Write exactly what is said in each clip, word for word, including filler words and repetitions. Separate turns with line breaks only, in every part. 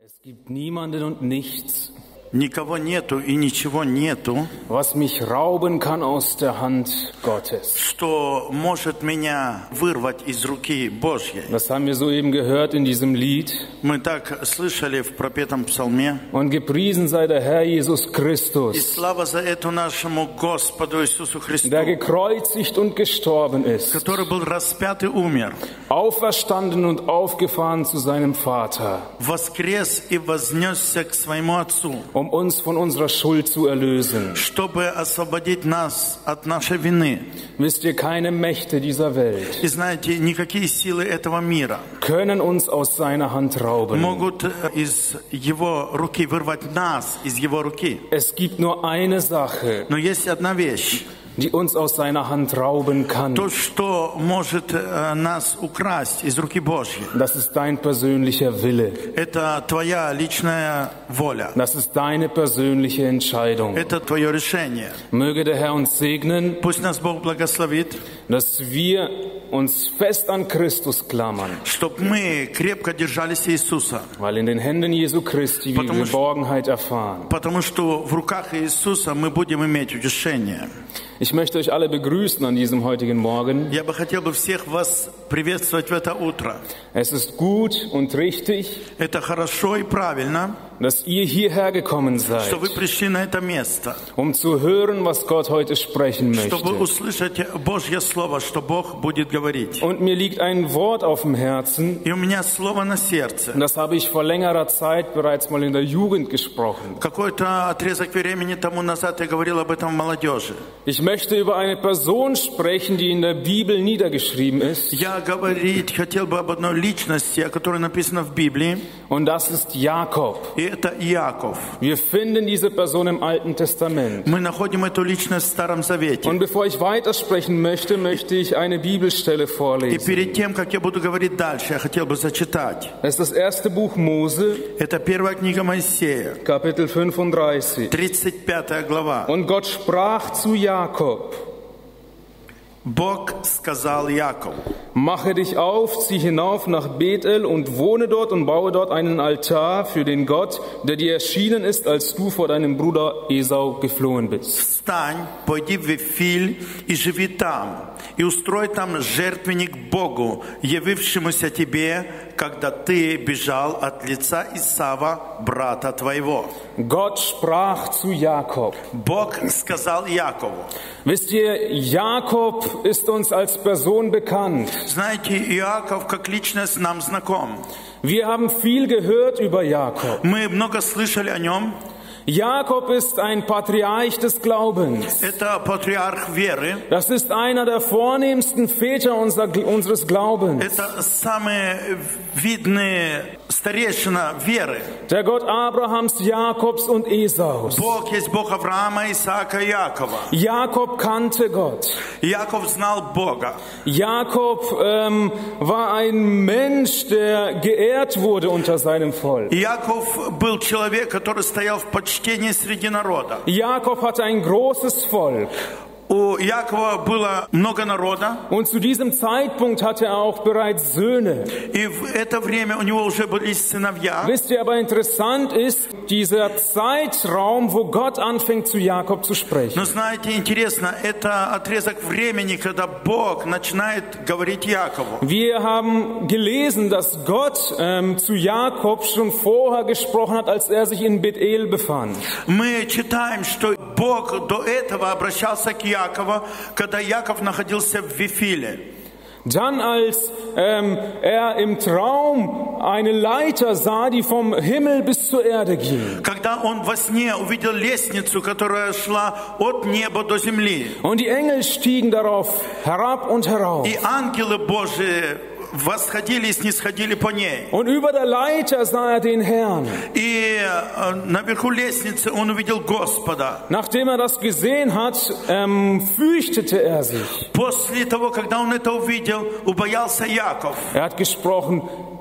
Es gibt niemanden und nichts,
Никого нету и ничего нету,
was mich rauben kann aus der Hand Gottes.
что может меня вырвать из руки Божьей.
Das haben wir soeben gehört in diesem Lied.
Мы так слышали в пропетом псалме.
Und gepriesen sei der Herr Jesus
И
Christus,
слава за это нашему Господу Иисусу Христу,
der gekreuzigt und gestorben ist,
который был распят и умер,
auferstanden und aufgefahren zu seinem Vater,
воскрес и вознесся к своему Отцу,
um uns von unserer Schuld zu erlösen.
чтобы освободить нас от нашей вины.
Wisst ihr, keine Mächte dieser Welt
И знаете, никакие силы этого мира
können uns aus seiner Hand rauben.
могут из Его руки вырвать нас из Его руки.
Es gibt nur eine Sache,
Но есть одна вещь,
die uns aus seiner Hand rauben kann.
то, что может э, нас украсть из руки Божьей.
Das ist dein persönlicher Wille.
Это твоя личная воля.
Das ist deine persönliche Entscheidung.
Это твое решение.
Möge der Herr uns segnen,
Пусть нас Бог благословит,
dass wir uns fest an Christus klammern,
чтобы мы крепко держались Иисуса.
weil in den Händen Jesu Christi wir
Потому что-
Geborgenheit erfahren.
Потому что в руках Иисуса мы будем иметь утешение.
Ich möchte euch alle begrüßen an diesem heutigen Morgen.
Я бы хотел бы всех вас приветствовать в это утро.
Es ist gut und richtig,
Это хорошо и правильно,
dass ihr hierher gekommen
что
seid,
вы пришли на это место,
um zu hören, was Gott heute sprechen
чтобы
möchte.
услышать Божье Слово, что Бог будет говорить.
Und mir liegt ein Wort auf dem Herzen,
И у меня слово на сердце.
das habe ich vor längerer Zeit bereits mal in der Jugend gesprochen.
Какой-то отрезок времени тому назад я говорил об этом в молодежи.
Ich möchte über eine Person sprechen, die in der Bibel niedergeschrieben ist,
Я говорить хотел бы об одной личности, о которой написано в Библии,
und das ist Jakob.
и это Иаков.
Wir finden diese Person im Alten Testament.
Мы находим эту личность в Старом Завете.
Und bevor ich weitersprechen möchte, möchte ich eine Bibelstelle
И
vorlesen.
перед тем, как я буду говорить дальше, я хотел бы зачитать.
Es ist das erste Buch Mose,
Это первая книга Моисея,
Kapitel fünfunddreißig.
тридцать пятая глава.
Und Gott sprach zu Jakob:
Бог сказал Якову:
Mache dich auf, zieh hinauf nach Bethel und wohne dort und baue dort einen Altar für den Gott, der dir erschienen ist, als du vor deinem Bruder Esau geflohen bist.
«Встань, пойди в Вифиль и живи там, и устрой там жертвенник Богу, явившемуся тебе, когда ты бежал от лица Исава, брата твоего».
Gott sprach zu Jakob.
Бог сказал Якову.
Wisst ihr, Jakob ist uns als Person bekannt.
Знаете, Иаков как личность нам знаком.
Wir haben viel gehört über Jakob.
Мы много слышали о нем.
Jakob ist ein Patriarch des Glaubens.
Это патриарх веры.
Das ist einer der vornehmsten Väter unser, unseres Glaubens.
Это самый видный старейшина веры.
Der Gott Abrahams, Jakobs und Esaus.
Бог есть Бог Авраама, Исаака и Якова.
Jakob kannte Gott.
Яков знал Бога.
Jakob ähm, war ein Mensch, der geehrt wurde unter seinem Volk.
Яков был человек, который стоял в почтении среди народа.
Jakob hatte ein großes Volk.
У Якова было много народа,
Und zu diesem Zeitpunkt hatte er auch bereits Söhne.
и в это время у него уже были сыновья.
Wisst ihr, aber interessant ist dieser Zeitraum, wo Gott anfängt zu Jakob zu sprechen.
Но знаете, интересно, это отрезок времени, когда Бог начинает говорить Якову.
Wir haben gelesen, dass Gott ähm, zu Jakob schon vorher gesprochen hat, als er sich in Bethel befand.
Мы читаем, что Бог до этого обращался к Якову, когда Яков находился в Вифиле.
Dann, als ähm, er im Traum eine Leiter sah, die vom Himmel bis zur Erde ging.
Когда он во сне увидел лестницу, которая шла от неба до земли.
Und die Engel stiegen darauf herab und herauf.
И ангелы Божии восходили и снисходили по ней.
Und über der Leiter sah er den Herrn.
И э, наверху лестницы он увидел Господа.
Nachdem er das gesehen hat, ähm, fürchtete er sich.
После того, когда он это увидел, убоялся Яков.
Er hat gesprochen: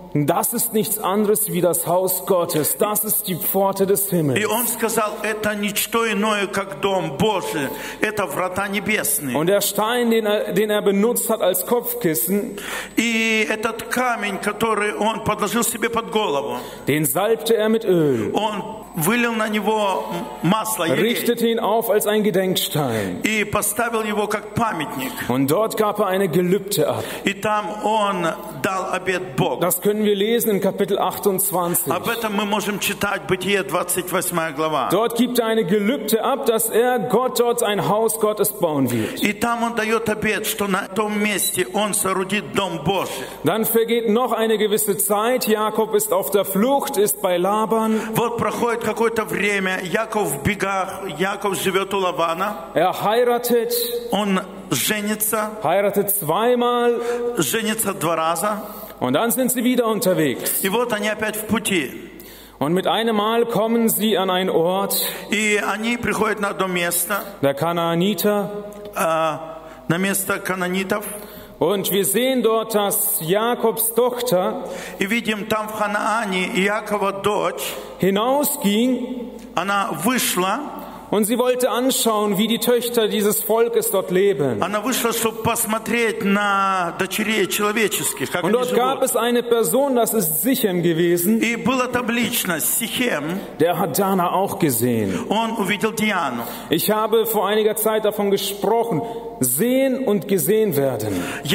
das ist nichts anderes wie das Haus Gottes, das ist die Pforte des
И
Himmels.
он сказал, это ничто иное, как дом Божий, это врата небесные.
Und der Stein, den er, den er benutzt hat als Kopfkissen,
И этот камень, который он подложил себе под голову,
den salbte er mit Öl,
он вылил на него масло, елей,
richtete ihn auf als ein Gedenkstein.
и поставил его как памятник.
Und dort gab er eine Gelübde ab.
И там он дал обет Богу.
Das können wir lesen in Kapitel achtundzwanzig.
Об этом мы можем читать Бытие двадцать восьмая глава.
Dort gibt er eine Gelübde ab, dass er Gott dort ein Haus Gottes bauen wird.
И там он дает обет, что на том месте он соорудит дом Божий.
Dann vergeht noch eine gewisse Zeit. Jakob ist auf der Flucht, ist bei Laban.
Вот проходит какое-то время, Яков в бегах, Яков живет у Лавана,
Er heiratet,
он женится,
heiratet zweimal
женится два раза,
und dann sind sie wieder unterwegs.
и вот они опять в пути.
Und mit einem Mal kommen sie an einen Ort
И они приходят на одно место,
der Kanaaniter.
э, на место канонитов,
Und wir sehen dort, dass Jakobs Tochter
и видим там в Ханаане Иакова дочь,
hinausging
она вышла,
und sie wollte anschauen, wie die Töchter dieses Volkes dort leben.
она вышла, чтобы посмотреть на дочерей человеческих, как
Und
они
dort gab
живут.
es eine Person, das ist Sichem gewesen,
И была там личность, Сихем,
der hat Dana auch gesehen.
он увидел Диану.
Ich habe vor einiger Zeit davon gesprochen, sehen und gesehen werden.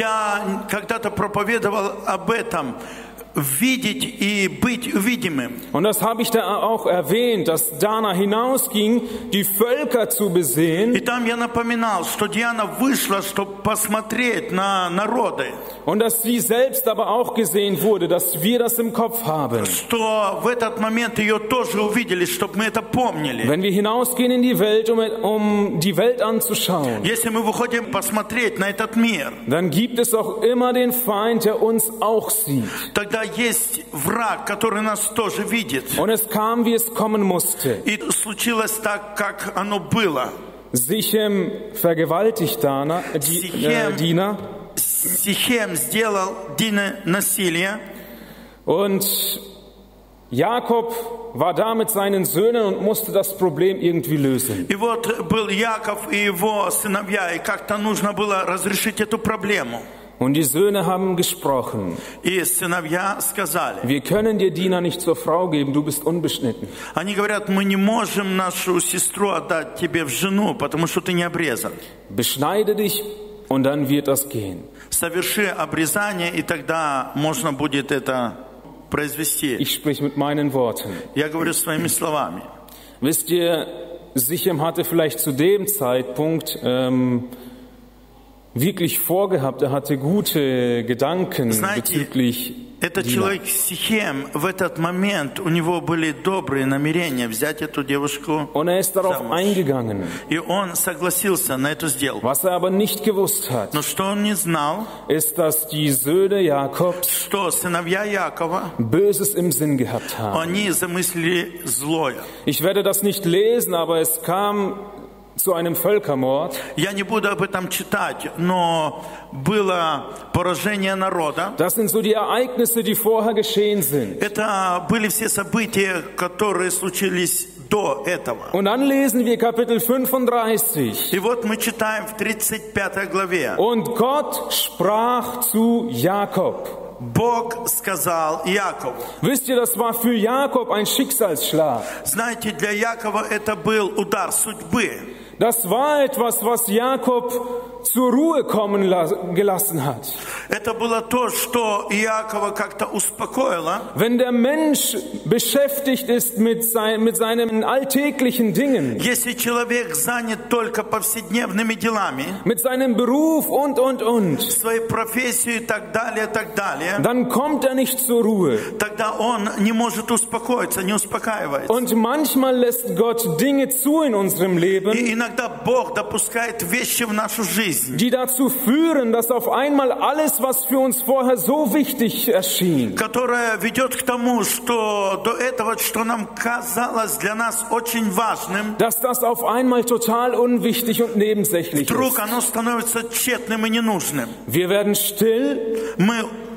Я когда-то проповедовал об этом, видеть и быть увидимым.
Und das habe ich da auch erwähnt, dass Dana hinausging, die Völker zu
И
besehen
там я напоминал, что Диана вышла, чтобы посмотреть на народы,
und dass sie selbst aber auch gesehen wurde, dass wir das im Kopf haben.
что в этот момент ее тоже увидели, чтобы мы это помнили.
Wenn wir hinausgehen in die Welt, um, um die Welt anzuschauen,
Если мы выходим посмотреть на этот мир,
dann gibt es auch immer den Feind, der uns auch sieht.
тогда есть враг, который нас тоже видит.
Und es kam, wie es kommen musste.
И случилось так, как оно было.
Sichem vergewaltigt Dana, äh, die, äh, Dina.
Сихем сделал Дине насилие,
Und Jakob war da mit seinen Söhnen und musste das Problem irgendwie lösen.
и вот был Яков и его сыновья, и как-то нужно было разрешить эту проблему.
Und die Söhne haben gesprochen.
И сыновья сказали,
Wir können dir Dina nicht zur Frau geben, du bist unbeschnitten.
они говорят, мы не можем нашу сестру отдать тебе в жену, потому что ты не обрезан.
Beschneide dich und dann wird das gehen.
Соверши обрезание, и тогда можно будет это произвести.
Ich sprich mit meinen Worten.
Я говорю своими словами.
Wisst ihr, Sichem hatte vielleicht zu dem Zeitpunkt ähm, wirklich vorgehabt, er hatte gute Gedanken
Знаете,
bezüglich
этот
Dina.
человек Сихем, в этот момент у него были добрые намерения взять эту девушку,
Und er ist darauf
замуж.
eingegangen.
И он согласился на эту сделку.
Was er aber nicht gewusst hat,
Но что он не знал,
ist, dass die Söhne Jakobs
что сыновья Якова,
Böses im Sinn gehabt haben.
они замыслили злое.
Ich werde das nicht lesen, aber es kam zu einem Völkermord.
Я не буду об этом читать, но было поражение народа.
Das sind so die Ereignisse, die vorher geschehen sind.
Это были все события, которые случились до этого.
Und dann lesen wir Kapitel fünfunddreißig.
И вот мы читаем в тридцать пятой главе.
Und Gott sprach zu Jakob.
Бог сказал Якову.
Wisst ihr, das war für Jakob ein Schicksalsschlag.
Знаете, для Якова это был удар судьбы.
Das war etwas, was Jakob zur Ruhe kommen gelassen hat.
Это было то, что Иакова как-то успокоило.
Wenn der Mensch beschäftigt ist mit, sein, mit seinen alltäglichen Dingen,
Если человек занят только повседневными делами,
mit seinem Beruf und, und, und,
своей профессией и так далее, так далее,
dann kommt er nicht zur Ruhe.
тогда он не может успокоиться, не успокаивается.
Und manchmal lässt Gott Dinge zu in unserem Leben,
И иногда Бог допускает вещи в нашу жизнь,
die dazu führen, dass auf einmal alles, was für uns vorher so wichtig erschien,
которая ведет к тому, что до этого, что нам казалось для нас очень важным,
dass das auf einmal total unwichtig und nebensächlich
вдруг
ist.
оно становится тщетным и ненужным.
Wir werden still
Мы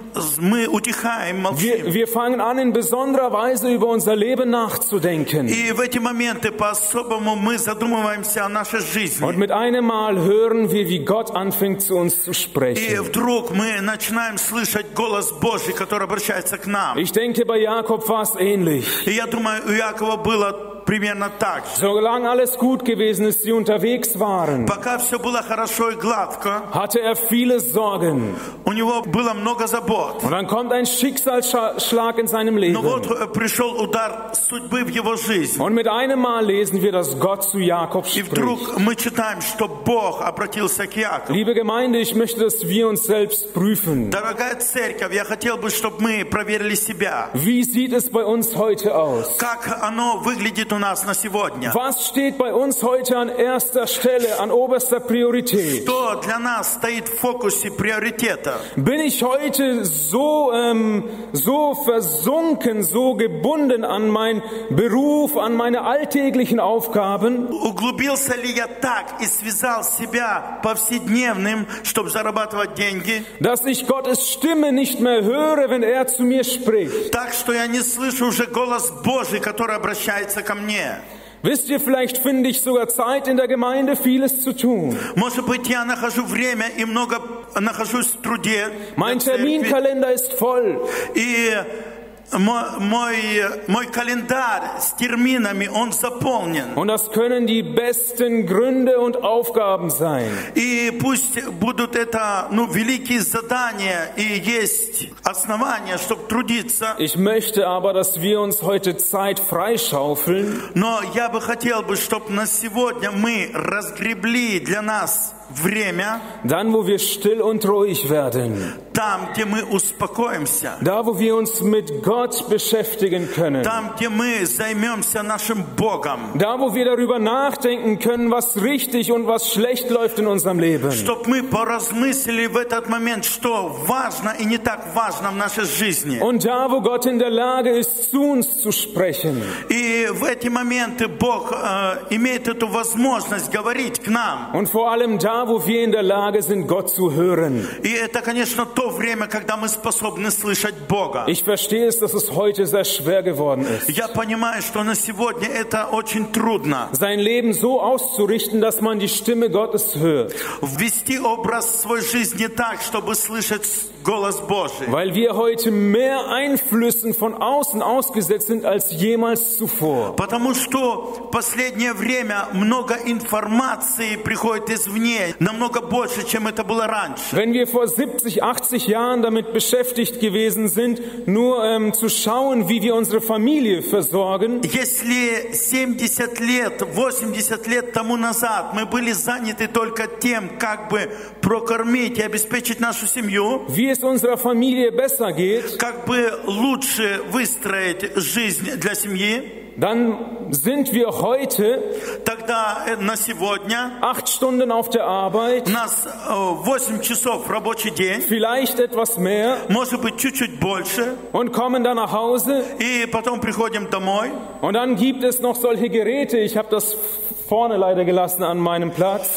мы утихаем, молчим.
Wir, wir fangen an, in besonderer Weise über unser Leben nachzudenken.
И в эти моменты по-особому мы задумываемся о нашей жизни.
Und mit einem Mal hören wir, wie Gott anfängt, zu uns zu
И
sprechen.
вдруг мы начинаем слышать голос Божий, который обращается к нам.
Ich denke, bei Jakob war es ähnlich.
И я думаю, у Якова было примерно так же.
Solange alles gut gewesen ist, sie unterwegs waren,
Пока все было хорошо и гладко,
hatte er viele Sorgen.
у него было много забот.
Und dann kommt ein Schicksalsschlag in seinem
Но
Leben.
вот э, пришел удар судьбы в его жизнь.
Und mit einem Mal lesen wir, dass Gott zu Jakob
И вдруг
spricht.
мы читаем, что Бог обратился к Якову.
Liebe Gemeinde, ich möchte, dass wir uns selbst prüfen.
Дорогая церковь, я хотел бы, чтобы мы проверили себя.
Wie sieht es bei uns heute aus?
Как оно выглядит у нас на сегодня?
Was steht bei uns heute an erster Stelle, an oberster Priorität?
Что для нас стоит в фокусе приоритета?
Bin ich heute so, ähm, so versunken, so gebunden an meinen Beruf, an meine alltäglichen Aufgaben,
Углубился ли я так и связал себя повседневным, чтобы зарабатывать деньги?
dass ich Gottes Stimme nicht mehr höre, wenn er zu mir spricht?
Так что я не слышу уже голос Божий, который обращается ко мне.
Wisst ihr, vielleicht finde ich sogar Zeit in der Gemeinde, vieles zu tun.
Может быть, я нахожу время и много нахожусь в труде.
Mein
в церкви.
Terminkalender ist voll.
И мой, мой, мой календарь с терминами, он заполнен.
Und das können die besten Gründe und Aufgaben sein.
И пусть будут это, ну, великие задания и есть основания, чтобы трудиться.
Ich möchte aber, dass wir uns heute Zeit freischaufeln,
Но я бы хотел бы, чтобы на сегодня мы разгребли для нас время
dann, wo wir still und ruhig werden.
там, где мы успокоимся.
Da, wo wir uns mit Gott beschäftigen können.
Там, где мы займемся нашим Богом.
Da, wo wir darüber nachdenken können, was richtig und was schlecht läuft in unserem Leben.
Чтобы мы поразмыслили в этот момент, что важно и не так важно в нашей жизни.
Und da, wo Gott in der Lage ist, zu uns zu sprechen.
И в эти моменты Бог э, имеет эту возможность говорить к нам.
Und vor allem da, wo wir in der Lage sind, Gott zu hören.
И это, конечно, то время, когда мы способны слышать Бога.
Ich verstehe es, dass es heute sehr schwer geworden ist.
Я понимаю, что на сегодня это очень трудно.
Sein Leben so auszurichten, dass man die Stimme Gottes hört.
Ввести образ своей жизни так, чтобы слышать голос Божий.
Weil wir heute mehr Einflüssen von außen ausgesetzt sind als jemals zuvor.
Потому что в последнее время много информации приходит извне, намного больше, чем это было раньше.
Wenn wir vor siebzig, achtzig Jahren damit beschäftigt gewesen sind, nur ähm, zu schauen, wie wir unsere Familie versorgen,
Если семьдесят лет, восемьдесят лет тому назад мы были заняты только тем, как бы прокормить и обеспечить нашу семью,
wie es unserer Familie besser geht,
как бы лучше выстроить жизнь для семьи,
dann sind wir heute
тогда э, на сегодня
acht Stunden auf der Arbeit,
у нас э, восемь часов рабочий день,
vielleicht etwas mehr,
может быть чуть-чуть больше,
und kommen dann nach Hause.
и потом приходим домой.
Und dann gibt es noch solche Geräte, ich habe das vorne leider gelassen an meinem Platz.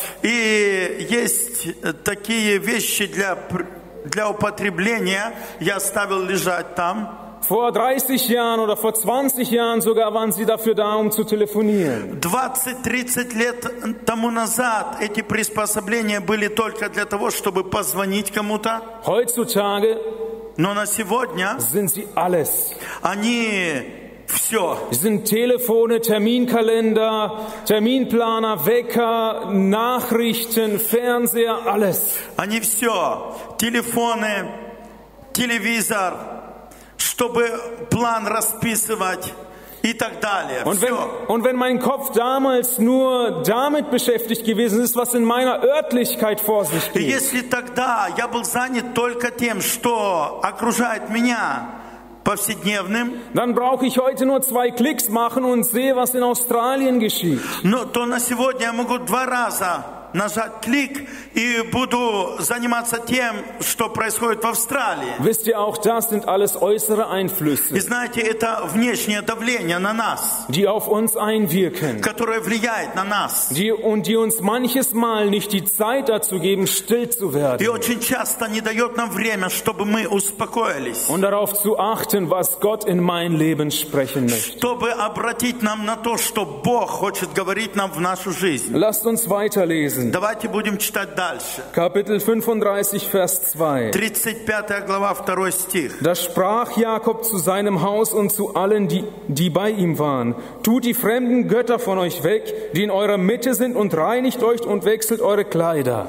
И есть э, такие вещи для, пр- для употребления, я оставил лежать там.
Vor dreißig Jahren oder vor zwanzig Jahren sogar waren sie dafür da, um zu telefonieren.
двадцать-тридцать лет тому назад эти приспособления были только для того, чтобы позвонить кому-то.
Heutzutage
Но на сегодня
sind sie alles.
они все.
Es sind Telefone, Terminkalender, Terminplaner, Wecker, Nachrichten, Fernseher, alles.
Они все. Телефоны, телевизор, чтобы план расписывать и так далее.
Und wenn,
Все.
und wenn mein Kopf damals nur damit beschäftigt gewesen ist, was in meiner Örtlichkeit vor sich
И
geht,
если тогда я был занят только тем, что окружает меня повседневным,
dann brauche ich heute nur zwei Klicks machen und sehe, was in Australien geschieht.
но, то на сегодня я могу два раза нажать клик и буду заниматься тем, что происходит в Австралии.
Wisst ihr, auch das sind alles äußere
И
Einflüsse,
знаете, это внешнее давление на нас,
die auf uns einwirken,
которое влияет на нас.
die, und die uns manches Mal nicht die Zeit dazu geben, still zu
И
werden
очень часто не дает нам время, чтобы мы успокоились,
und darauf zu achten, was Gott in mein Leben sprechen möchte.
чтобы обратить нам на то, что Бог хочет говорить нам в нашу жизнь.
Lasst uns weiterlesen.
Давайте будем читать дальше.
Kapitel fünfunddreißig, Vers zwei.
тридцать пятая глава, второй стих.
Da sprach Jakob zu seinem Haus und zu allen, die, die bei ihm waren: Tut die fremden Götter von euch weg, die in eurer Mitte sind, und reinigt euch und wechselt eure Kleider.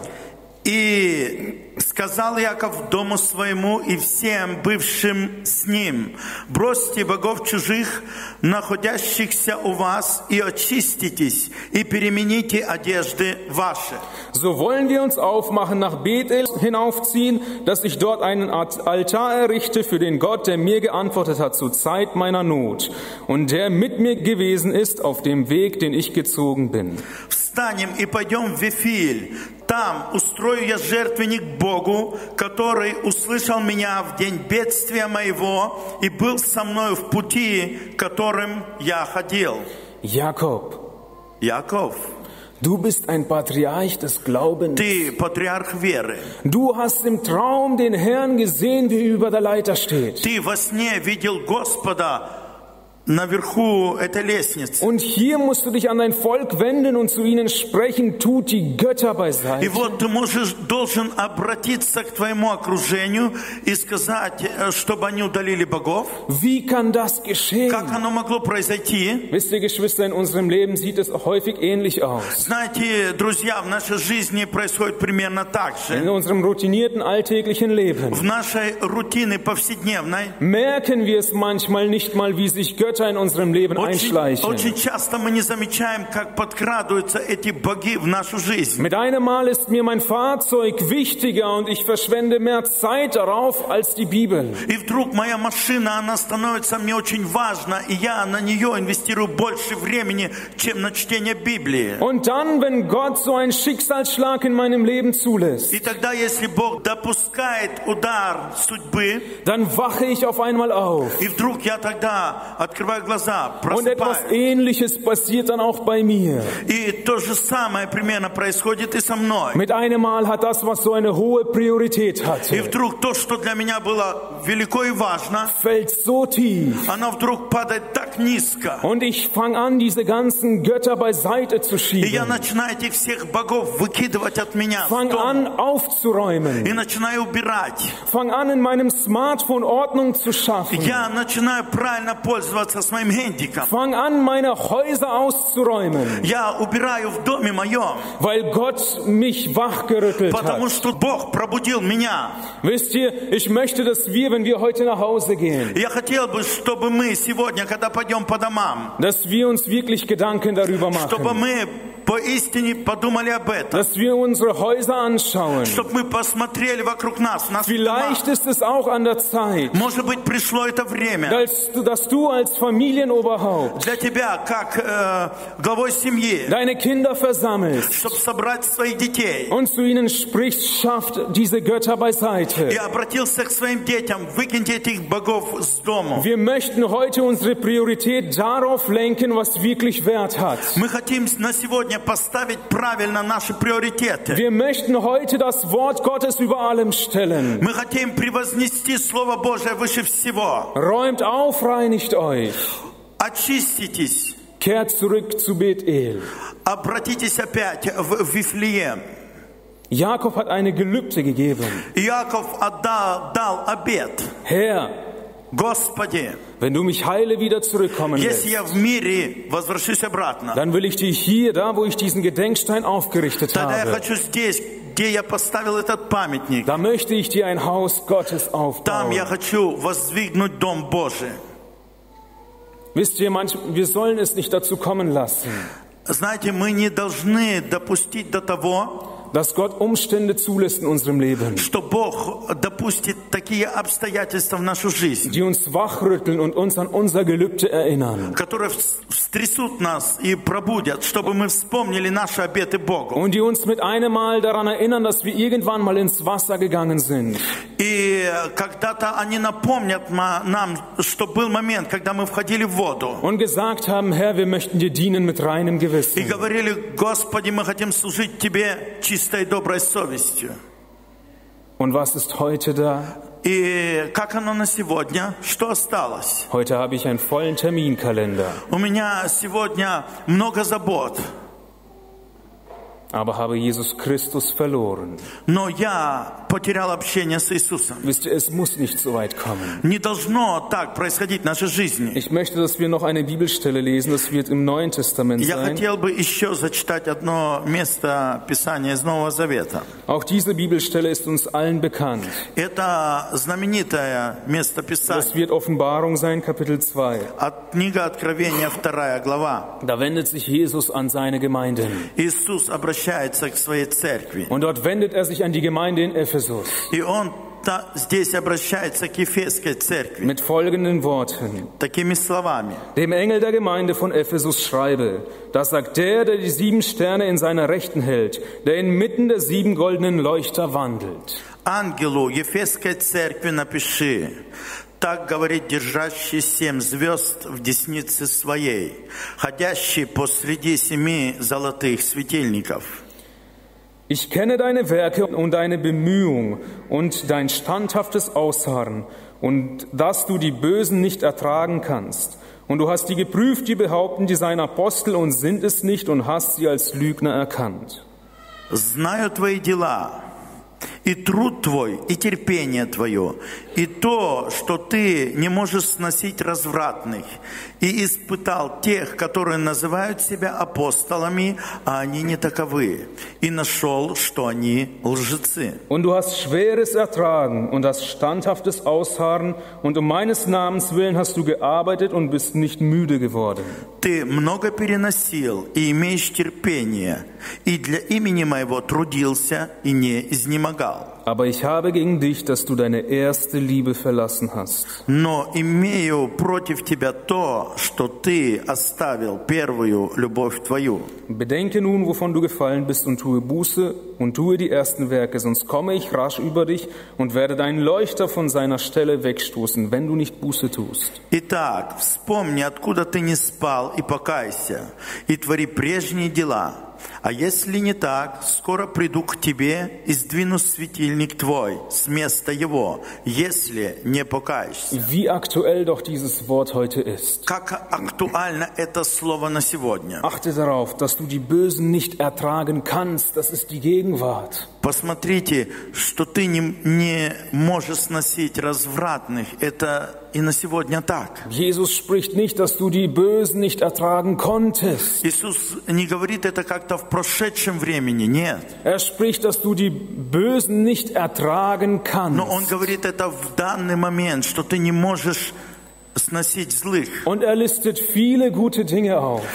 И сказал Яков дому своему и всем бывшим с ним: бросьте богов чужих, находящихся у вас, и очиститесь, и перемените одежды ваши.
So wollen wir uns aufmachen, nach Bethel hinaufziehen, dass ich dort einen Altar errichte für den Gott, der mir geantwortet hat zur Zeit meiner Not und der mit mir gewesen ist auf dem Weg, den ich gezogen bin.
Встанем и пойдем в Вифиль. Там устрою я жертвенник Богу, который услышал меня в день бедствия моего и был со мною в пути, которым я ходил.
Jakob,
Яков,
du bist ein Patriarch des Glaubens.
ты патриарх веры.
Du hast im Traum den Herrn gesehen, wie er über der Leiter steht.
Ты во сне видел Господа наверху этой лестницы.
Und hier musst du dich an dein Volk wenden und zu ihnen sprechen: Tut die Götter
И
beiseite.
вот ты можешь, должен обратиться к твоему окружению и сказать, чтобы они удалили богов.
Wie kann das geschehen?
Как оно могло произойти?
Wisst ihr, Geschwister, in unserem Leben sieht es häufig ähnlich aus.
Знаете, друзья, в нашей жизни происходит примерно так
In
же.
unserem routinierten alltäglichen Leben
В нашей рутине повседневной
merken wir es manchmal nicht mal, wie sich Götter in unserem Leben
очень,
einschleichen.
очень часто мы не замечаем, как подкрадываются эти боги в нашу жизнь.
Mit einem Mal ist mir mein Fahrzeug wichtiger und ich verschwende mehr Zeit darauf als die Bibel.
И вдруг моя машина, она становится мне очень важна, и я на нее инвестирую больше времени, чем на чтение Библии.
Und dann, wenn Gott so einen Schicksalsschlag in meinem Leben zulässt,
И тогда, если Бог допускает удар судьбы,
dann wache ich auf einmal auf.
и вдруг я тогда открываю глаза,
Und etwas
просыпаюсь,
Ähnliches passiert dann auch bei mir.
и то же самое примерно происходит и со мной.
Mit einem Mal hat das, was so eine hohe Priorität
И
hatte,
вдруг то, что для меня было велико и важно,
fällt so tief.
оно вдруг падает так низко.
Und ich fange an, diese ganzen Götter beiseite zu
И я
schieben.
начинаю этих всех богов выкидывать от меня,
Fang an,
и
aufzuräumen.
начинаю убирать.
Fang an, in meinem Smartphone Ordnung zu schaffen.
Я начинаю правильно пользоваться своим гендиком.
Fang an, meine Häuser auszuräumen,
Я убираю в доме моем,
weil Gott mich wachgerüttelt
потому
hat.
что Бог пробудил меня.
Wisst ihr, ich möchte, dass wir, wenn wir heute nach Hause gehen,
Я хотел бы, чтобы мы сегодня, когда пойдем по домам,
dass wir uns wirklich Gedanken darüber
чтобы
machen,
мы поистине подумали об этом.
dass wir unsere Häuser anschauen.
Чтобы мы посмотрели вокруг нас, в нас
Vielleicht ist es auch an der Zeit,
Может быть, пришло это время
dass du, dass du als Familienoberhaupt
для тебя, как э, главой семьи,
deine Kinder versammelst
чтобы собрать своих детей.
und zu ihnen sprichst: Schafft diese Götter beiseite.
И обратился к своим детям: выкиньте этих богов с дому.
Wir möchten heute unsere Priorität darauf lenken, was wirklich Wert hat.
Мы хотим на сегодня поставить правильно наши приоритеты.
Wir möchten heute das Wort Gottes über allem stellen.
Мы хотим превознести Слово Божие выше всего.
Räumt auf, reinigt euch.
Очиститесь,
Kehrt zurück zu Bethel.
обратитесь опять в Вифлеем.
Jakob hat eine Gelübde gegeben.
Иаков отдал, дал обет:
Herr,
Господи,
wenn du mich heile wieder zurückkommen
если
lässt,
я в мире возвращусь обратно,
dann will ich dich hier, da wo ich diesen Gedenkstein aufgerichtet
тогда я
habe,
хочу здесь, где я поставил этот памятник,
da möchte ich dir ein Haus Gottes
там я
aufbauen.
хочу воздвигнуть Дом Божий.
Wisst ihr, manch, wir sollen es nicht dazu kommen lassen,
Знаете, мы не должны допустить до того,
dass Gott Umstände zulässt in unserem Leben,
что Бог допустит такие обстоятельства в нашу жизнь,
die uns wachrütteln und uns an unser Gelübde erinnern.
которые встрясут нас и пробудят, чтобы мы вспомнили наши обеты Богу.
Und die uns mit einem Mal daran erinnern, dass wir irgendwann mal ins Wasser gegangen sind.
И когда-то они напомнят нам, что был момент, когда мы входили в воду.
Und gesagt haben, Herr, wir möchten dir dienen mit reinem Gewissen.
И говорили: Господи, мы хотим служить Тебе чистой и доброй совестью.
Und was ist heute da?
И как оно на сегодня? Что осталось?
Heute habe ich einen vollen Terminkalender.
У меня сегодня много забот.
Aber habe Jesus Christus verloren.
Но я потерял общение с Иисусом.
Wisst ihr, es muss nicht so weit kommen.
Не должно так происходить в нашей жизни.
Ich möchte, dass wir noch eine Bibelstelle lesen, das wird im Neuen Testament
Я
sein.
хотел бы еще зачитать одно место Писания из Нового Завета.
Auch diese Bibelstelle ist uns allen bekannt.
Это знаменитое место Писания.
Das wird Offenbarung sein, Kapitel zwei.
От книга Откровения, вторая глава.
Da wendet sich Jesus an seine Gemeinden.
Иисус обращается к своей церкви.
Und dort wendet er sich an die Gemeinde in Ephesus.
И он та, здесь обращается к Ефесской церкви.
Mit folgenden Worten.
Такими словами.
Dem Engel der Gemeinde von Ephesus schreibe, das sagt der, der die sieben Sterne in seiner Rechten hält, der inmitten der sieben goldenen Leuchter wandelt.
Ангелу Ефесской церкви напиши: так говорит держащий семь звезд в деснице своей, ходящий посреди семи золотых светильников.
Ich kenne deine Werke und deine Bemühung und dein standhaftes Ausharren und dass du die Bösen nicht ertragen kannst. Und du hast die geprüft, die behaupten, die seien Apostel und sind es nicht und hast sie als Lügner erkannt.
Знаю твои дела, и труд твой, и терпение твое, и то, что ты не можешь сносить развратных, и испытал тех, которые называют себя апостолами, а они не таковы, и нашел, что они лжецы.
Und du hast Schweres ertragen und hast standhaftes Ausharren, und um meines Namens willen hast du gearbeitet und bist nicht müde geworden.
Ты много переносил и имеешь терпение, и для имени моего трудился и не изнемогал.
Aber ich habe gegen dich, dass du deine erste Liebe verlassen hast.
Но имею против тебя то, что ты оставил первую любовь твою.
Bedenke nun, wovon du gefallen bist, und tue Buße und tue die ersten Werke, sonst komme ich rasch über dich und werde deinen Leuchter von seiner Stelle wegstoßen, wenn du nicht Buße tust.
Итак, вспомни, откуда ты не спал, и покайся, и твори прежние дела. А если не так, скоро приду к тебе и сдвину светильник твой с места его, если не покаешься.
Wie aktuell doch dieses Wort heute ist.
Как актуально это слово на сегодня.
Achte darauf, dass du die Bösen nicht ertragen kannst. Das ist die Gegenwart.
Посмотрите, что ты не, не можешь сносить развратных. Это и на сегодня так.
Jesus spricht nicht, dass du die Bösen nicht ertragen konntest.
Иисус не говорит это как-то в прошедшем времени, нет.
Er spricht, dass du die Bösen nicht ertragen kannst.
Но Он говорит это в данный момент, что ты не можешь сносить злых.
Und er listet viele gute Dinge auf.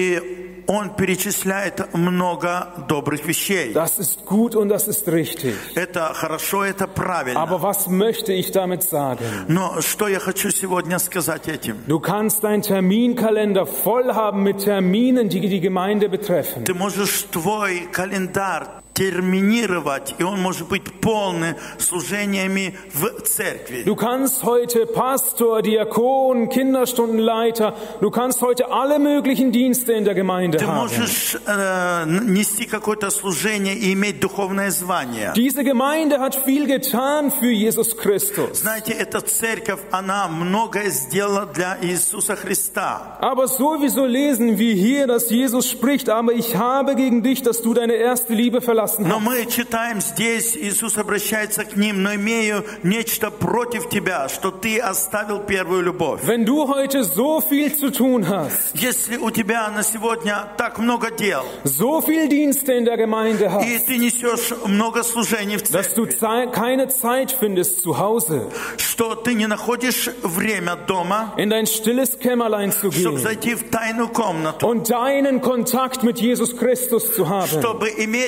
И Он перечисляет много добрых вещей.
Das ist gut und das ist richtig.
Это хорошо, это правильно.
Aber was möchte ich damit sagen?
Но что я хочу сегодня сказать этим?
Du kannst deinen Terminkalender voll haben mit Terminen, die die Gemeinde betreffen.
Ты можешь твой календарь терминировать, и он может быть полный служениями в церкви.
Du kannst heute Pastor, Diakon, Kinderstundenleiter, du kannst heute alle möglichen Dienste in der Gemeinde
Ты
haben.
можешь äh, нести какое-то служение и иметь духовное звание.
Diese Gemeinde hat viel getan für Jesus Christus.
Знаете, эта церковь, она многое сделала для Иисуса Христа.
Aber sowieso lesen wir hier, dass Jesus spricht, aber ich habe gegen dich, dass du deine erste Liebe verlassen hast.
Но мы читаем здесь, Иисус обращается к ним, но имею нечто против тебя, что ты оставил первую любовь.
Wenn du heute so viel zu tun hast,
Если у тебя на сегодня так много дел,
so viel Dienste in der Gemeinde hast,
и ты несешь много служений в
dass du
церкви,
Zei- keine Zeit findest, zu Hause
что ты не находишь время дома,
in dein stilles Kämmerlein zu
чтобы
gehen
зайти в тайную комнату,
und deinen Kontakt mit Jesus Christus zu haben.
чтобы иметь контакт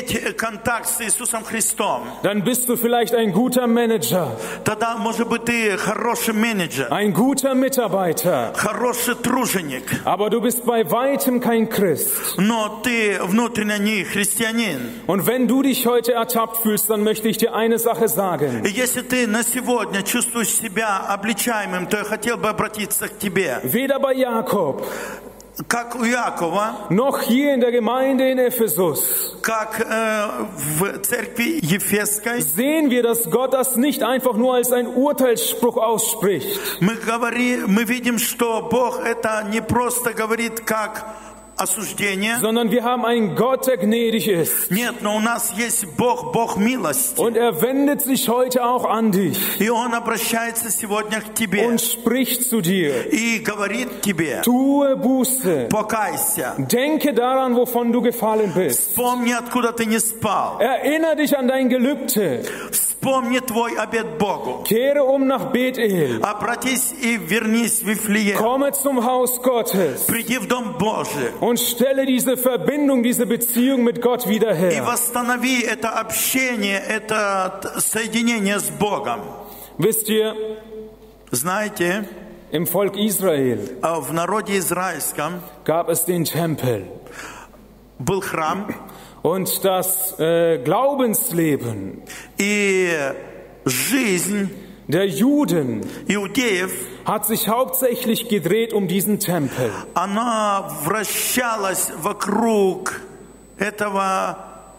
контакт с Иисусом Христом,
dann bist du vielleicht ein guter Manager,
тогда, может быть, ты хороший менеджер,
ein guter Mitarbeiter,
хороший труженик,
aber du bist bei weitem kein Christ.
но ты внутренне не христианин.
Und wenn du dich heute ertappt fühlst, dann möchte ich dir eine Sache sagen.
И если ты на сегодня чувствуешь себя обличаемым, то я хотел бы обратиться к тебе.
Weder bei Jakob,
Как у Якова,
noch hier in der Gemeinde in Ephesus
как э, в церкви Ефесской,
sehen wir, dass Gott das nicht einfach nur als ein Urteilsspruch ausspricht,
мы, говори, мы видим, что Бог это не просто говорит как осуждение.
sondern wir haben einen Gott, der gnädig ist.
Нет, но у нас есть Бог, Бог милости.
Und er wendet sich heute auch an dich
И Он обращается сегодня к тебе
und spricht zu dir.
и говорит тебе:
Tue Buße.
покайся,
Denke daran, wovon du gefallen bist.
вспомни, откуда ты не спал,
Erinnere dich an dein Gelübde.
вспомни твой обет Богу,
Kehre um nach Bethel.
обратись и вернись в Вифлеем,
Komme zum Haus Gottes
приди в Дом Божий
und stelle diese Verbindung, diese Beziehung mit Gott wieder
и
her.
восстанови это общение, это соединение с Богом.
Wisst ihr,
Знаете,
im Volk Israel
в народе израильском
gab es den Tempel.
был храм,
Und das äh, Glaubensleben
и жизнь
der Juden
иудеев,
hat sich hauptsächlich gedreht um diesen Tempel.
она вращалась вокруг этого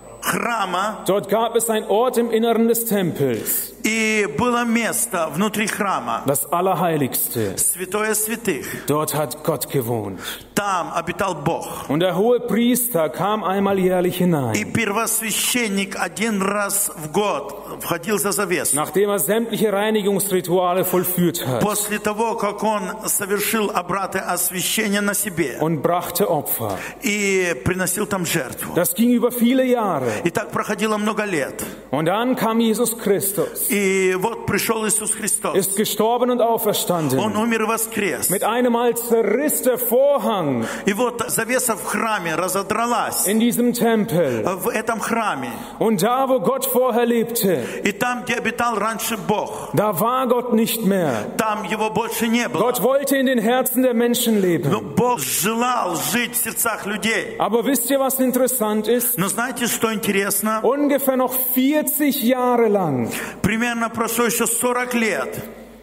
храма,
Dort gab es einen Ort im Inneren des Tempels,
и было место внутри храма,
das Allerheiligste.
святое святых.
Dort hat Gott gewohnt.
Там обитал Бог.
Und der hohe Priester kam einmal jährlich
И
hinein,
первосвященник один раз в год входил за завесу.
nachdem er sämtliche Reinigungsrituale vollführt hat,
После того, как он совершил обряды освящения на себе
und brachte Opfer.
и приносил там жертву.
Das ging über viele Jahre.
И так проходило много лет.
Und dann kam Jesus Christus,
И вот пришел Иисус Христос.
ist gestorben und
Он
auferstanden.
умер и воскрес.
Mit einem Mal zerriss der Vorhang
И вот завеса в храме разодралась.
in diesem Tempel.
В этом храме.
Und da, wo Gott vorher lebte,
И там, где обитал раньше Бог,
da war Gott nicht mehr.
там его больше не было.
Gott wollte in den Herzen der Menschen
Но
leben.
Бог желал жить в сердцах людей.
Aber wisst ihr, was interessant ist?
Но знаете, что интересно?
Ungefähr noch vierzig Jahre lang
Примерно прошло еще сорок лет.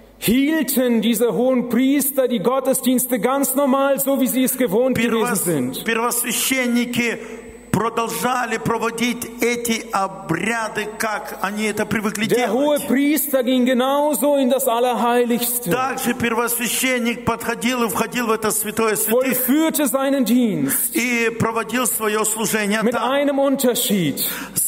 hielten diese hohen Priester die Gottesdienste ganz normal, so wie sie es gewohnt gewesen
Первос-
sind.
Первосвященники продолжали проводить эти обряды, как они это привыкли
Der hohe
делать.
Priester ging genauso in das Allerheiligste,
Также первосвященник подходил и входил в это святое святых
vollführte seinen Dienst
и проводил свое служение
mit
там.
einem Unterschied.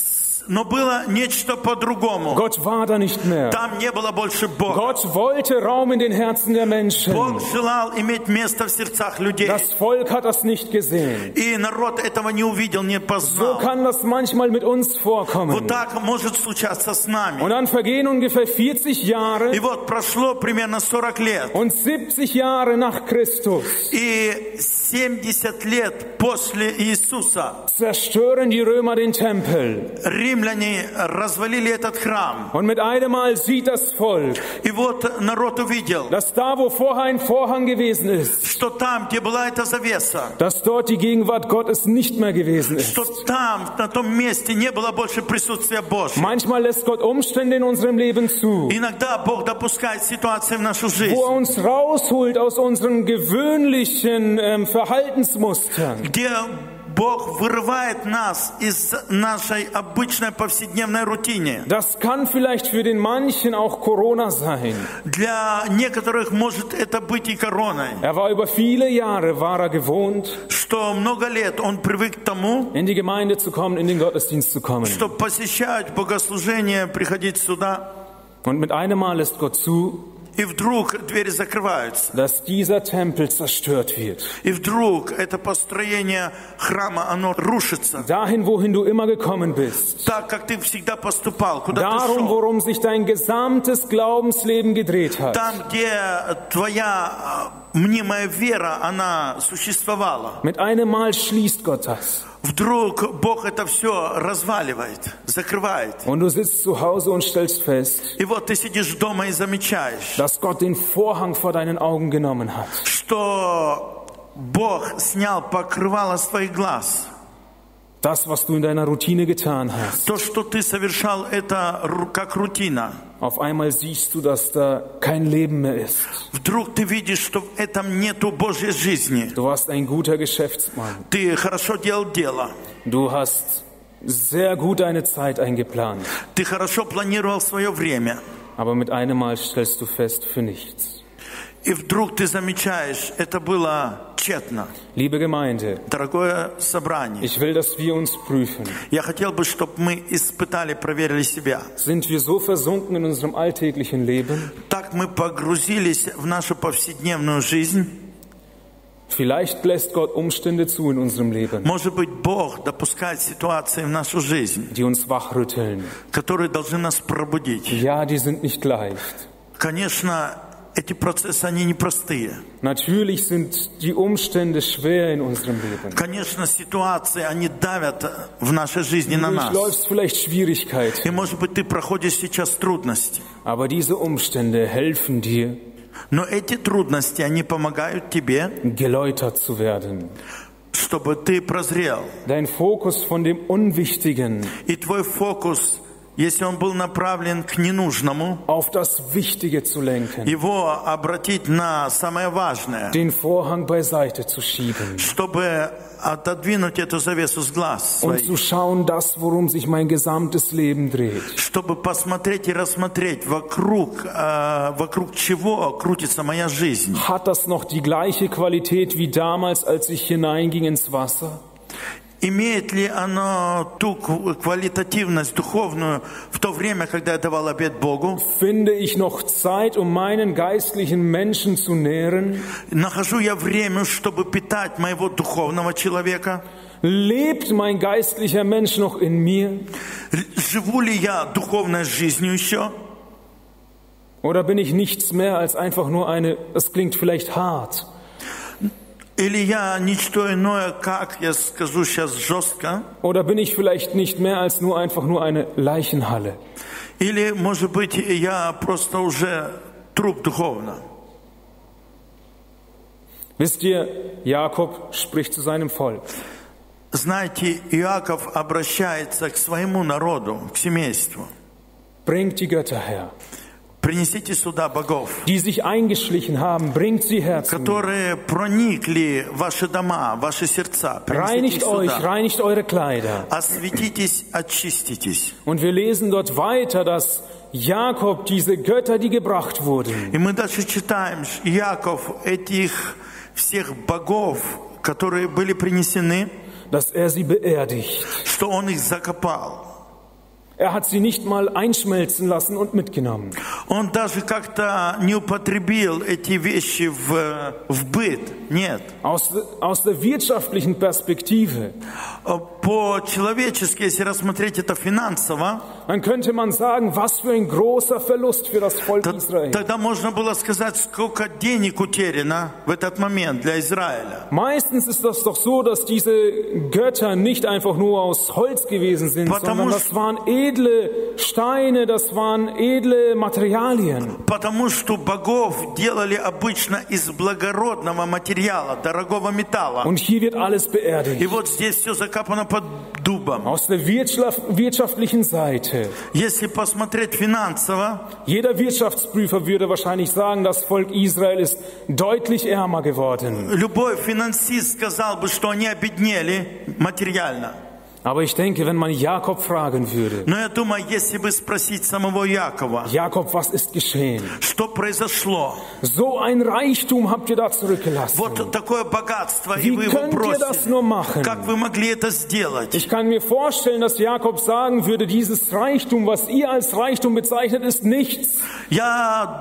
Но было нечто по-другому.
Gott war da nicht mehr.
Там не было больше Бога.
Gott wollte Raum in den Herzen der Menschen.
Бог желал иметь место в сердцах людей.
Das Volk hat das nicht gesehen.
И народ этого не увидел, не
So
познал.
kann das manchmal mit uns vorkommen.
Вот так может случаться с нами.
Und dann vergehen ungefähr vierzig Jahre
И вот прошло примерно сорок лет.
und siebzig Jahre nach Christus
И семьдесят лет после Иисуса
zerstören die Römer den Tempel.
римляне развалили этот храм.
Und mit einem Mal sieht das Volk,
И вот народ увидел,
dass da, wo vorher ein Vorhang gewesen ist,
что там, где была эта завеса,
dass dort die Gegenwart Gottes nicht mehr gewesen ist.
что там, на том месте не было больше присутствия Божьего.
Manchmal lässt Gott Umstände in unserem Leben zu,
Иногда Бог допускает ситуации в нашу жизнь,
wo er uns rausholt aus unseren gewöhnlichen ähm, Verhaltensmustern.
где Бог вырывает нас из нашей обычной повседневной рутины.
Das kann vielleicht für den manchen auch Corona sein.
Для некоторых может это быть и короной,
Er war über viele Jahre, war er gewohnt,
что много лет он привык к тому,
in die Gemeinde zu kommen, in den Gottesdienst zu kommen.
что посещать богослужение, приходить сюда,
Und mit einem Mal lässt Gott zu,
и вдруг двери закрываются.
dass dieser Tempel zerstört wird.
И вдруг это построение храма, оно рушится.
Dahin, wohin du immer gekommen bist.
Так, как ты всегда поступал, куда ты
Darum,
шел.
worum sich dein gesamtes Glaubensleben gedreht hat.
Там, где твоя мнимая вера, она существовала.
Mit einem Mal schließt Gott das.
Вдруг Бог это все разваливает, закрывает.
Und du sitzt zu Hause und stellst fest,
И вот ты сидишь дома и замечаешь,
dass Gott den Vorhang vor deinen Augen genommen hat.
что Бог снял покрывало с твоих глаз.
Das, was du in deiner Routine getan hast.
То, что ты совершал, это ру- как рутина.
Auf einmal siehst du, dass da kein Leben mehr ist.
Вдруг ты видишь, что в этом нету Божьей жизни.
Du warst ein guter Geschäftsmann.
Ты хорошо делал дело.
Du hast sehr gut deine Zeit eingeplant.
Ты хорошо планировал свое время.
Aber mit einem Mal stellst du fest, für nichts.
И вдруг ты замечаешь, это было тщетно.
Liebe Gemeinde,
Дорогое собрание,
ich will, dass wir uns prüfen.
я хотел бы, чтобы мы испытали, проверили себя.
Sind wir so versunken in unserem alltäglichen Leben?
Так мы погрузились в нашу повседневную жизнь.
Vielleicht lässt Gott Umstände zu in unserem Leben,
Может быть, Бог допускает ситуации в нашу жизнь,
die uns wachrütteln.
которые должны нас пробудить.
Ja, die sind nicht leicht.
Конечно, эти процессы, они непростые.
Natürlich sind die Umstände schwer in unserem Leben.
Конечно, ситуации, они давят в нашей жизни на
Du
нас.
durchläufst vielleicht Schwierigkeiten,
И, может быть, ты проходишь сейчас трудности.
aber diese Umstände helfen dir,
Но эти трудности, они помогают тебе,
geläutert zu werden.
чтобы ты прозрел.
Dein Fokus von dem Unwichtigen
И твой фокус, если он был направлен к ненужному,
auf das Wichtige zu lenken,
его обратить на самое важное,
den Vorhang beiseite zu schieben
чтобы отодвинуть эту завесу с глаз
und
своих,
zu schauen, das, worum sich mein gesamtes Leben dreht.
чтобы посмотреть и рассмотреть, вокруг, э, вокруг чего крутится моя жизнь.
Hat das noch die gleiche Qualität wie damals, als ich hineinging ins Wasser?
Имеет ли оно ту кв- квалитативность духовную в то время, когда я давал обет Богу?
Finde ich noch Zeit, um meinen geistlichen Menschen zu nähren?
Нахожу я время, чтобы питать моего духовного человека?
Lebt mein geistlicher Mensch noch in mir?
Л- Живу ли я духовной жизнью еще?
Oder bin ich nichts mehr als einfach nur eine, das klingt vielleicht hart,
Или я ничто иное, как я скажу сейчас жестко?
oder bin ich vielleicht nicht mehr als nur einfach nur eine Leichenhalle?
Или, может быть, я просто уже труп духовно?
Wisst ihr, Jakob spricht zu seinem Volk.
Знаете, Иаков обращается к своему народу, к семейству.
Bringt die Götter her,
Принесите сюда богов,
die sich eingeschlichen haben, bringt sie her zu mir.
которые проникли в ваши дома, в ваши сердца. Принесите
Reinigt
их
euch,
сюда.
reinigt eure Kleider.
Осветитесь, очиститесь.
Und wir lesen dort weiter, dass Jakob diese Götter, die gebracht wurden,
И мы дальше читаем, что Иаков этих всех богов, которые были принесены,
dass er sie beerdigt.
что он их закопал.
Er hat sie nicht mal einschmelzen lassen und mitgenommen.
Он даже как-то не употребил эти вещи в, в быт. Нет.
Aus, aus der wirtschaftlichen Perspektive,
По-человечески, если рассмотреть это финансово,
dann könnte man sagen, was für ein großer Verlust für das Volk
то-
Israel.
тогда можно было сказать, сколько денег утеряно в этот момент для Израиля.
Meistens ist das doch so, dass diese Götter nicht einfach nur aus Holz gewesen sind,
Потому
sondern
что-
das waren edle Steine, das waren edle Materialien.
Потому что богов делали обычно из благородного материала, дорогого металла.
Und hier wird alles
И
beerdigt.
вот здесь все закапано под дубом.
Aus der wirtschaft- wirtschaftlichen Seite.
Если посмотреть финансово,
Jeder Wirtschaftsprüfer würde wahrscheinlich sagen, das Volk Israel ist deutlich ärmer geworden.
любой финансист сказал бы, что они обеднели материально.
Aber ich denke, wenn man Jakob fragen würde,
Но я думаю, если бы спросить самого Якова,
Jakob, was ist geschehen?
что произошло?
So ein Reichtum habt ihr da zurückgelassen.
Вот такое богатство, и
Wie
вы его
könnt ihr das nur
бросили.
machen?
Как вы могли это сделать?
Ich kann mir vorstellen, dass Jakob sagen würde, dieses Reichtum, was ihr als Reichtum bezeichnet, ist nichts.
Я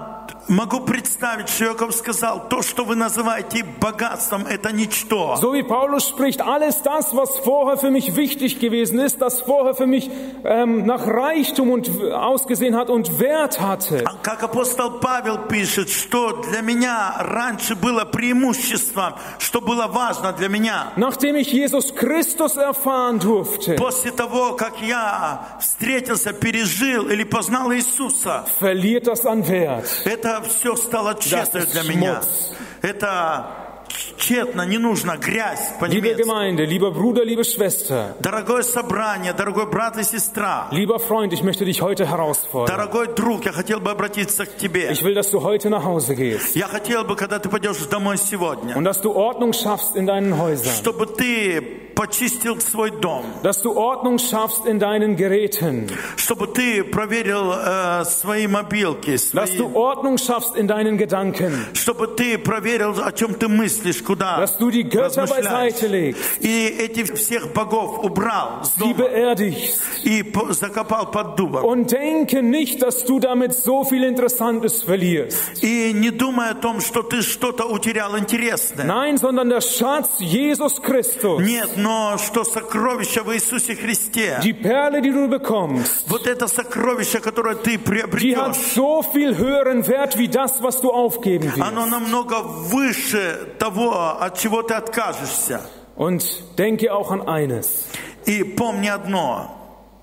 могу представить, что Иаков сказал, то, что вы называете богатством, это ничто.
So wie Paulus spricht, alles das, was vorher für mich wichtig gewesen ist, das vorher für mich ähm, nach Reichtum und ausgesehen hat und Wert hatte.
Как апостол Павел пишет, что для меня раньше было преимуществом, что было важно для меня.
Nachdem ich Jesus Christus erfahren durfte,
После того, как я встретился, пережил или познал Иисуса,
verliert das an Wert.
это все стало тщетно
ist
для меня.
Schmutz.
Это тщетно, не нужно, грязь
Liebe
по-немецки.
Gemeinde, lieber Bruder, liebe Schwester,
Дорогое собрание, дорогой брат и сестра,
lieber Freund, ich möchte dich heute herausfordern.
дорогой друг, я хотел бы обратиться к тебе.
Ich will, dass du heute nach Hause gehst
Я хотел бы, когда ты пойдешь домой сегодня,
und dass du Ordnung schaffst in deinen Häusern,
чтобы ты почистил свой дом,
dass du Ordnung schaffst in deinen Geräten,
чтобы ты проверил э, свои мобилки,
dass
свои,
du Ordnung schaffst in deinen Gedanken,
чтобы ты проверил, о чем ты мыслишь, куда
dass du die Götter
размышляешь.
beiseite legst,
И эти всех богов убрал с
sie
дома
beerdigst
и по- закопал под дубом.
und denke nicht, dass du damit so viel Interessantes verlierst.
И не думай о том, что ты что-то утерял интересное.
Nein, sondern der Schatz Jesus Christus,
Нет, но что сокровище в Иисусе Христе,
die Perle, die du bekommst,
вот это сокровище, которое ты
die hat
приобретешь,
so viel höheren Wert wie das, was du aufgeben
оно
wirst.
намного выше того, от чего ты откажешься.
Und denke auch an eines,
И помни одно,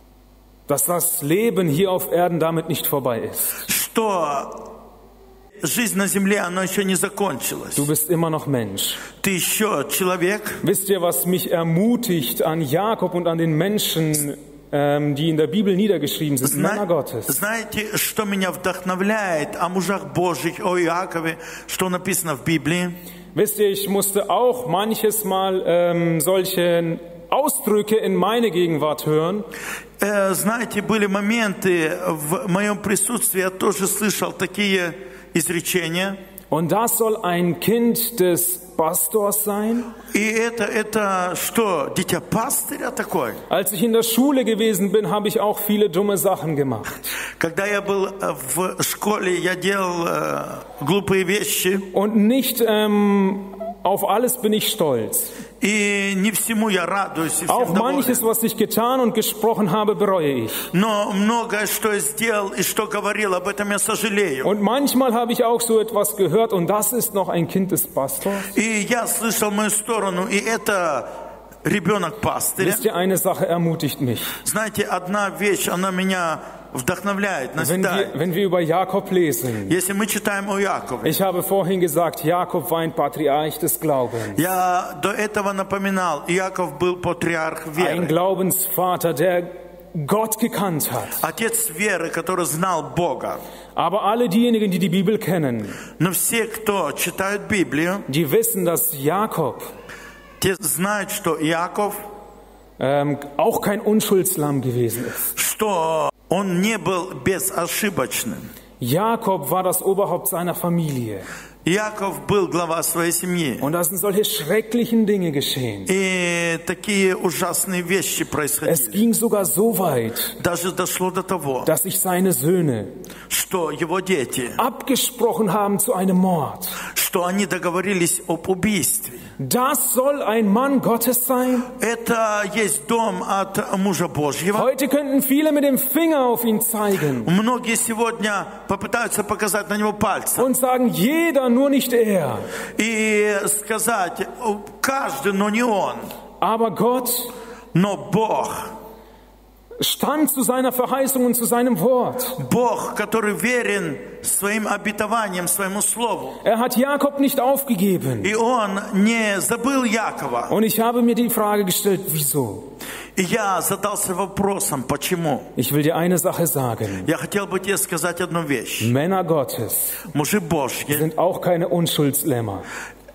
dass das Leben hier auf Erden damit nicht vorbei ist.
что жизнь на земле, она еще не закончилась.
Du bist immer noch Mensch.
Ты еще человек.
Wisst ihr, was mich ermutigt an Jakob und an den Menschen, ähm, die in der Bibel niedergeschrieben sind, Männer Gottes?
Знаете, что меня вдохновляет о мужах Божьих, о Иакове, что написано в Библии?
Wisst ihr, ich musste auch manches Mal ähm, solche Ausdrücke in meine Gegenwart hören.
Э, Знаете, были моменты в моем присутствии, я тоже слышал такие изречения.
Und das soll ein Kind des Pastors sein?
И это, это что, дитя пастыря такой?
Als ich in der Schule gewesen bin, habe ich auch viele dumme Sachen gemacht.
Когда я был э, в школе, я делал э, глупые вещи,
Und nicht ähm, auf alles bin ich stolz.
и не всему я радуюсь, и всем
Auch manches,
доволен.
was ich getan und gesprochen habe, bereue ich.
Но многое, что я сделал и что говорил, об этом я сожалею.
Und manchmal habe ich auch so etwas gehört, und das ist noch ein Kind des Pastors.
И я слышал мою сторону, и это ребенок пастыря.
Wisst ihr, eine Sache ermutigt mich.
Знаете, одна вещь, она меня вдохновляет,
Wenn wir,
назидает.
wenn wir über Jakob lesen,
Если мы читаем о Якове,
ich habe vorhin gesagt, Jakob war ein Patriarch des Glaubens.
я до этого напоминал, Иаков был патриарх
Ein
веры.
Glaubensvater, der Gott gekannt hat.
Отец веры, который знал Бога.
Aber alle diejenigen, die die Bibel kennen,
Но все, кто читают Библию,
die wissen, dass Jakob
те знают, что Иаков,
ähm, auch kein Unschuldslamm gewesen ist.
что он не был безошибочным.
Jakob war das Oberhaupt seiner Familie.
Иаков был глава своей семьи.
Und da sind solche schrecklichen Dinge geschehen.
И такие ужасные вещи
Es
происходили.
ging sogar so weit,
Даже дошло до того,
dass sich seine Söhne
что его дети,
abgesprochen haben zu einem Mord.
что они договорились об убийстве.
Das soll ein Mann Gottes sein?
Это есть дом от мужа Божьего.
Heute könnten viele mit dem Finger auf ihn zeigen
Многие сегодня попытаются показать на него пальцем
und sagen, jeder, nur nicht er.
и сказать, каждый, но не он.
Aber Gott
Но Бог,
stand zu seiner Verheißung und zu seinem Wort.
Бог, который верен своим обетованиям, своему слову.
Er hat Jakob nicht aufgegeben.
И он не забыл Якова.
Und ich habe mir die Frage gestellt, wieso?
И я задался вопросом, почему?
Ich will dir eine Sache sagen.
Я хотел бы тебе сказать одну вещь.
Männer Gottes
Мужи Божьи,
sind auch keine Unschuldslämmer.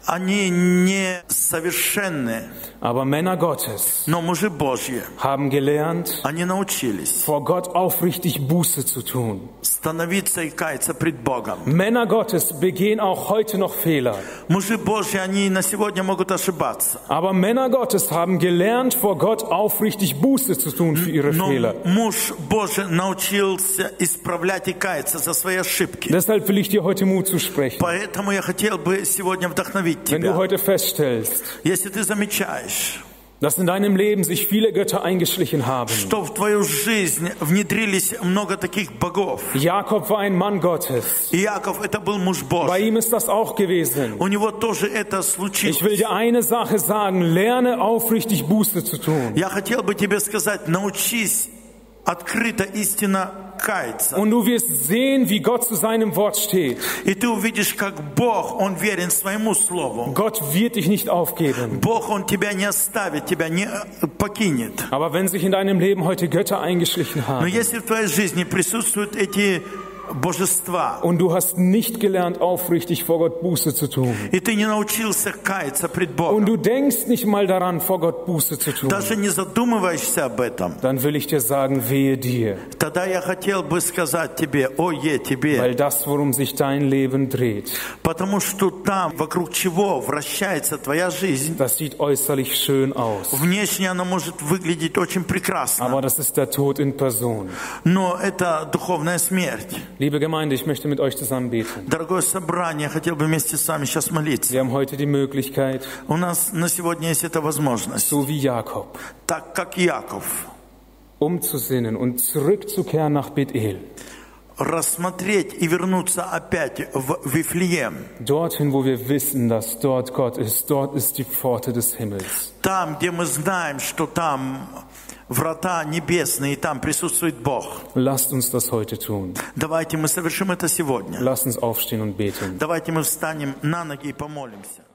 они не совершенны,
Aber Männer Gottes
но мужи Божьи,
haben gelernt,
они научились
vor Gott aufrichtig Buße zu tun.
становиться и каяться пред Богом.
Männer Gottes begehen auch heute noch Fehler.
Мужи Божьи, они на сегодня могут ошибаться.
Aber Männer Gottes haben gelernt, vor Gott aufrichtig Buße zu tun für ihre
Но
Fehler.
муж Божий научился исправлять и каяться за свои ошибки.
Deshalb will ich dir heute Mut zusprechen.
Поэтому я хотел бы сегодня вдохновить
Wenn du
тебя.
heute feststellst,
Если ты замечаешь,
dass in deinem Leben sich viele Götter eingeschlichen haben.
что в твою жизнь внедрились много таких богов.
Jakob war ein Mann Gottes.
Иаков это был муж
Bei
Божий.
ihm ist das auch gewesen.
У него тоже это
Ich
случилось.
will dir eine Sache sagen, lerne aufrichtig Buße zu tun.
Я хотел бы тебе сказать, научись открыто истинно каяться.
Und du wirst sehen, wie Gott zu seinem Wort steht.
И ты увидишь, как Бог, Он верен своему слову.
Gott wird dich nicht aufgeben.
Бог, Он тебя не оставит, тебя не покинет.
Aber wenn sich in deinem Leben heute Götter eingeschlichen
Но
haben
если в твоей жизни присутствуют эти божества,
und du hast nicht gelernt, aufrichtig vor Gott Buße zu tun,
и ты не научился каяться пред
und
Богом,
du denkst nicht mal daran, vor Gott Buße zu tun,
даже не задумываешься об этом,
dann will ich dir sagen, wehe dir.
тогда я хотел бы сказать тебе, ое тебе,
Weil das, worum sich dein Leben dreht,
потому что там, вокруг чего вращается твоя жизнь,
das sieht äußerlich schön aus.
внешне она может выглядеть очень прекрасно,
Aber das ist der Tod in Person.
но это духовная смерть.
Liebe Gemeinde, ich möchte mit euch zusammen beten.
Дорогое собрание, я хотел бы вместе с вами сейчас молиться.
Wir haben heute die Möglichkeit,
У нас на сегодня есть эта возможность,
so wie Jakob,
так как Яков,
umzusinnen und zurückzukehren nach Bethel.
рассмотреть и вернуться опять в Вифлеем.
Dorthin, wo wir wissen, dass dort Gott ist, dort ist die Pforte des Himmels.
Там, где мы знаем, что там врата небесные, и там присутствует Бог.
Lasst uns das heute tun.
Давайте мы совершим это сегодня.
Lasst uns aufstehen und beten.
Давайте мы встанем на ноги и помолимся.